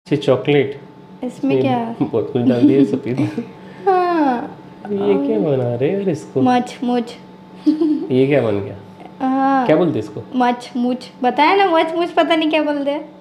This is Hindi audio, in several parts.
ये चॉकलेट, इसमें क्या बहुत कुछ डाल दिया सफेद। हाँ ये क्या बना रहे हैं इसको? मच मुच ये क्या बन गया? हाँ क्या बोलते इसको? मच मुच बताया ना, मच मुच पता नहीं क्या बोलते हैं।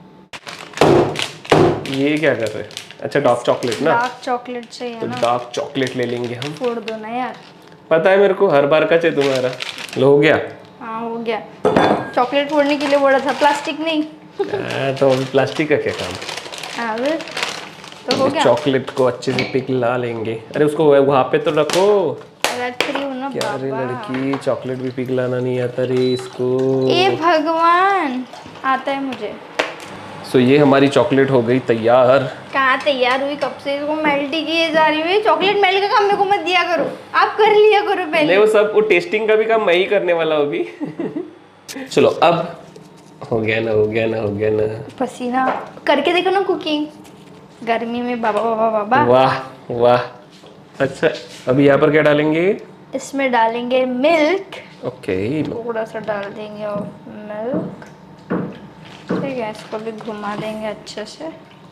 ये क्या कर रहे हैं? अच्छा डार्क चॉकलेट ना, डार्क चॉकलेट चाहिए तो ना, डार्क चॉकलेट ले लेंगे हम। फोड़ दो ना यार। पता है मेरे को, हर बार का चाहिए तुम्हारा। लो हो गया। हाँ हो गया, चॉकलेट फोड़ने के लिए बोला था, प्लास्टिक नहीं। तो अभी प्लास्टिक का क्या काम? हाँ तो हो गया। चॉकलेट को अच्छे से पिघला लेंगे। अरे उसको वहाँ पे तो रखो। फ्री हूँ ना क्या रे बाबा। लड़की, चॉकलेट भी पिघलाना नहीं आता रे इसको। ए भगवान, आता है मुझे। सो ये हमारी चॉकलेट हो गई तैयार। कहाँ तैयार हुई, कब से इसको मेल्ट ही किए जा रही है। चॉकलेट मेल्ट का काम मेरे को मत दिया करो, आप कर लिया करो पहले। नहीं वो टेस्टिंग का भी काम मैं ही करने वाला हूँ अभी। चलो अब हो गया ना, हो गया ना, हो गया ना। पसीना करके देखो ना कुकिंग गर्मी में, बाबा बाबा बाबा। वाह वाह। अच्छा अभी यहाँ पर क्या डालेंगे? इसमें डालेंगे मिल्क। ओके। थोड़ा सा डाल देंगे और मिल्क, ठीक है। इसको भी घुमा देंगे अच्छे से।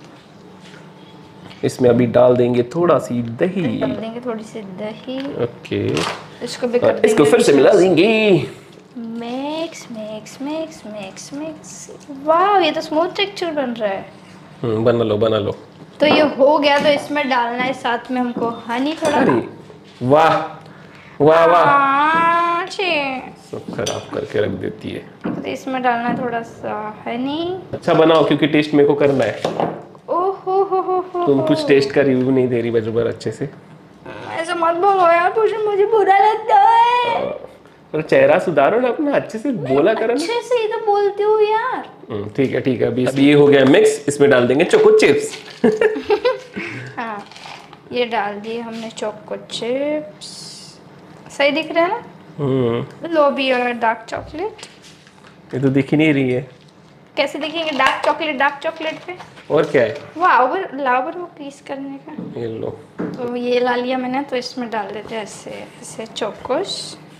इसमें अभी डाल देंगे थोड़ा सी दही। डाल देंगे थोड़ी सी दही। ओके। इसको भी कर देंगे, इसको फिर से मिला देंगे। Mix mix mix mix mix. वाह ये तो स्मूथ टेक्सचर बन रहा है। बना लो बना लो। तो ये हो गया, तो इसमें डालना है साथ में हमको हनी थोड़ा। अरे वाह वाह वाह, अच्छे। सब खराब करके रख देती है। तो इसमें डालना है थोड़ा सा हनी। अच्छा बनाओ क्योंकि टेस्ट मेरे को करना है। ओहो हो तुम कुछ टेस्ट का रिव्यू नहीं दे रही बराबर अच्छे से। ऐसा मत बोलो यार, मुझे बुरा लगता है। और चेहरा सुधारो ना अपना, अच्छे से बोला करो ना। अच्छे से ही तो बोलती हूँ यार। ठीक है ठीक है। अभी ये हो गया मिक्स, इसमें डाल देंगे चोको चिप्स। हाँ ये डाल दिए हमने चोको चिप्स। सही दिख रहा है ना? लो भी और डार्क चॉकलेट। ये तो दिख ही नहीं रही है। कैसे दिखेंगे डार्क चॉकलेट पे? और क्या है? लावर वो पीस करने का। ये लो। तो ये ला लिया मैंने, तो इसमें डाल देते हैं ऐसे ऐसे चोकोस।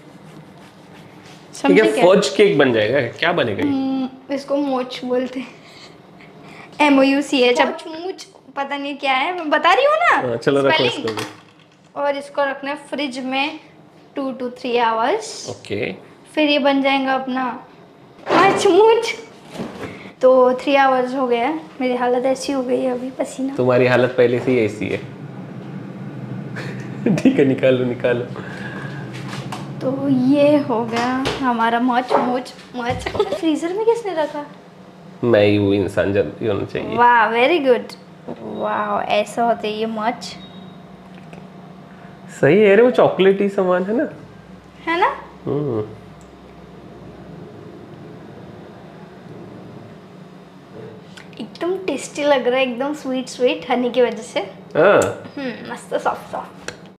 ठीक है, फौज केक बन जाएगा। क्या बनेगा ये? इसको मोच बोलते हैं, MOUCH। मोच पता नहीं क्या है, मैं बता रही हूँ ना। चलो रखो इसको भी। और इसको रखना है फ्रिज में 2 to 3 आवर्स। ओके। फिर ये बन जाएगा अपना मुच। तो 3 आवर्स हो गया। मेरी हालत ऐसी हो गई है अभी, पसीना। तुम्हारी हालत पहले से ही ऐसी है। ठीक है निकालो निकालो। तो ये हो गया हमारा मच। फ्रीजर में किसने रखा? मैं ही वो इंसान जल्दी होना चाहिए। वाह वेरी गुड। वाह ऐसा होता है ये मच। सही है रे, वो चॉकलेटी सामान है ना। है ना? एकदम टेस्टी लग रहा है, एकदम स्वीट हनी की वजह से। हाँ मस्त सॉफ्ट।